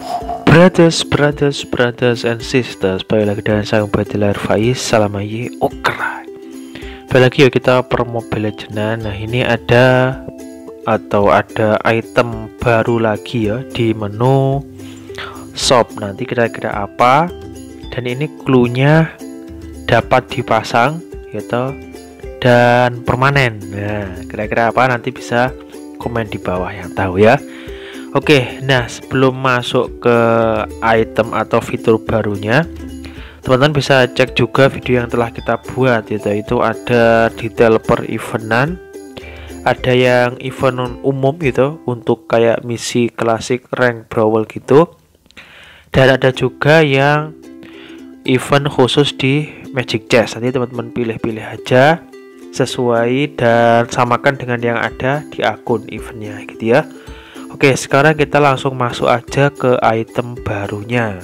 Brothers and sisters, balik lagi dengan saya Badilar Faiz. Salam ayi okra. Balik lagi ya kita per Mobile Legends. Nah ini ada item baru lagi ya di menu shop. Nanti kira-kira apa? Dan ini cluenya dapat dipasang gitu dan permanen. Nah kira-kira apa? Nanti bisa komen di bawah yang tahu ya. Oke, nah sebelum masuk ke item atau fitur barunya, teman-teman bisa cek juga video yang telah kita buat gitu. Itu ada detail per eventan, ada yang event umum gitu untuk kayak misi klasik rank brawl gitu, dan ada juga yang event khusus di Magic Chest. Nanti teman-teman pilih-pilih aja sesuai dan samakan dengan yang ada di akun eventnya gitu ya. Oke, sekarang kita langsung masuk aja ke item barunya.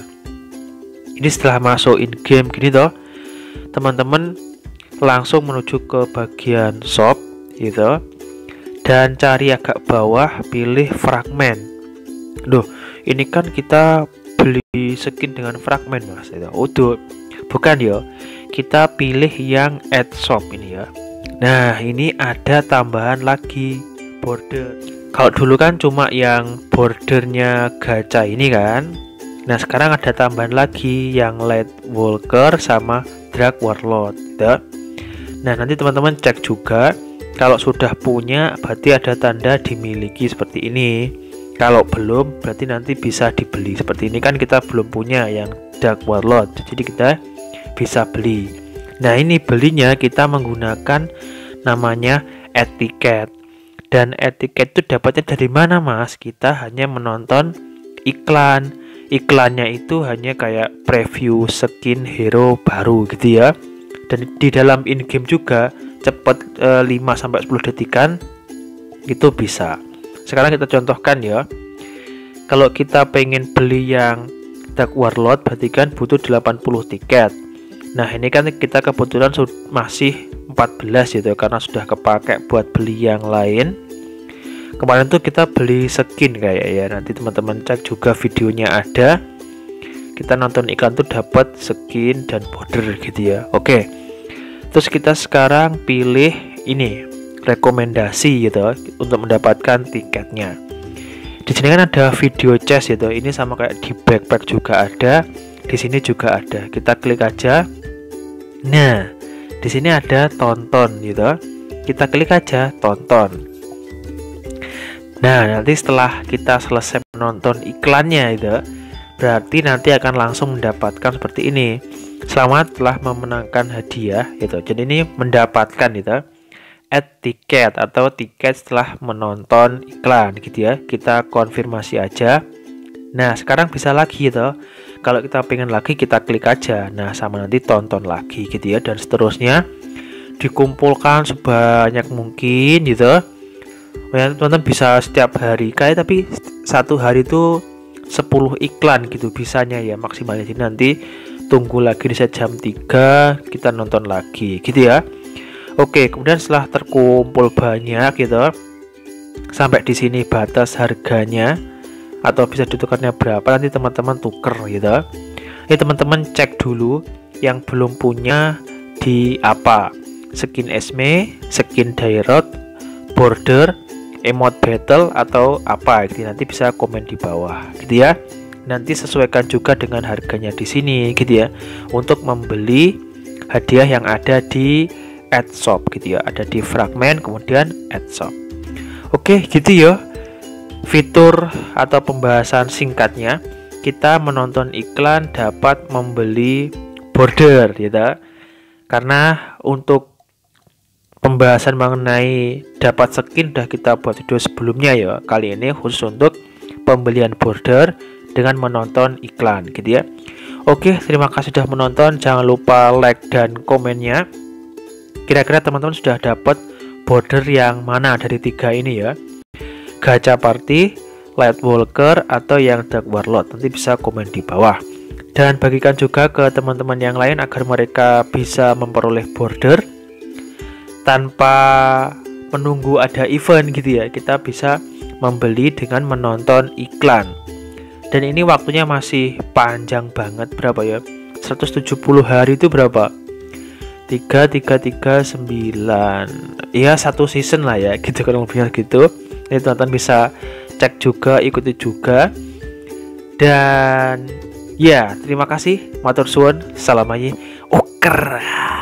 Ini setelah masuk in game gini toh, teman-teman langsung menuju ke bagian shop gitu, dan cari agak bawah, pilih fragmen. Loh, ini kan kita beli skin dengan fragmen mas. Udah, bukan ya. Kita pilih yang add shop ini ya. Nah, ini ada tambahan lagi border. Kalau dulu kan cuma yang bordernya gacha ini kan. Nah sekarang ada tambahan lagi yang Light Walker sama Dark Warlord gitu. Nah nanti teman-teman cek juga, kalau sudah punya berarti ada tanda dimiliki seperti ini. Kalau belum berarti nanti bisa dibeli. Seperti ini kan kita belum punya yang Dark Warlord, jadi kita bisa beli. Nah ini belinya kita menggunakan namanya etiket. Dan etiket itu dapatnya dari mana mas? Kita hanya menonton iklan. Iklannya itu hanya kayak preview skin hero baru gitu ya. Dan di dalam in-game juga cepet 5-10 detikan itu bisa. Sekarang kita contohkan ya. Kalau kita pengen beli yang Dark Warlord berarti kan butuh 80 tiket. Nah ini kan kita kebetulan masih 14 gitu karena sudah kepakai buat beli yang lain. Kemarin tuh kita beli skin kayak ya. Nanti teman-teman cek juga videonya ada. Kita nonton iklan tuh dapat skin dan border gitu ya. Oke. Terus kita sekarang pilih ini rekomendasi gitu untuk mendapatkan tiketnya. Di sini kan ada video chest gitu. Ini sama kayak di backpack juga ada. Di sini juga ada. Kita klik aja. Nah, di sini ada tonton gitu. Kita klik aja tonton. Nah, nanti setelah kita selesai menonton iklannya itu, berarti nanti akan langsung mendapatkan seperti ini. Selamat telah memenangkan hadiah gitu. Jadi ini mendapatkan gitu. Add tiket atau tiket setelah menonton iklan gitu ya. Kita konfirmasi aja. Nah, sekarang bisa lagi gitu. Kalau kita pengen lagi kita klik aja. Nah, sama nanti tonton lagi gitu ya, dan seterusnya dikumpulkan sebanyak mungkin gitu. Teman-teman bisa setiap hari kayak, tapi satu hari itu 10 iklan gitu bisanya ya maksimalnya. Jadi nanti tunggu lagi di set jam 3 kita nonton lagi gitu ya. Oke, kemudian setelah terkumpul banyak gitu, sampai di sini batas harganya atau bisa ditukarnya berapa, nanti teman-teman tuker gitu. Ini teman-teman cek dulu yang belum punya di apa, skin Esme, skin Dairot, border, emote battle atau apa gitu. Nanti bisa komen di bawah gitu ya. Nanti sesuaikan juga dengan harganya di sini gitu ya, untuk membeli hadiah yang ada di add shop gitu ya. Ada di fragmen kemudian add shop. Oke gitu ya. Fitur atau pembahasan singkatnya, kita menonton iklan dapat membeli border gitu. Karena untuk pembahasan mengenai dapat skin udah kita buat video sebelumnya ya. Kali ini khusus untuk pembelian border dengan menonton iklan gitu ya. Oke, terima kasih sudah menonton. Jangan lupa like dan komennya. Kira-kira teman-teman sudah dapat border yang mana dari 3 ini ya? Gacha Party, Light Walker, atau yang Dark Warlord? Nanti bisa komen di bawah. Dan bagikan juga ke teman-teman yang lain agar mereka bisa memperoleh border tanpa menunggu ada event gitu ya. Kita bisa membeli dengan menonton iklan. Dan ini waktunya masih panjang banget, berapa ya? 170 hari itu berapa? 3, 3, 3, 9. Ya, satu season lah ya, gitu kalau lebih gitu. Ini teman-teman bisa cek juga, ikuti juga. Dan ya, terima kasih, matur suwun, salam aja. Oker.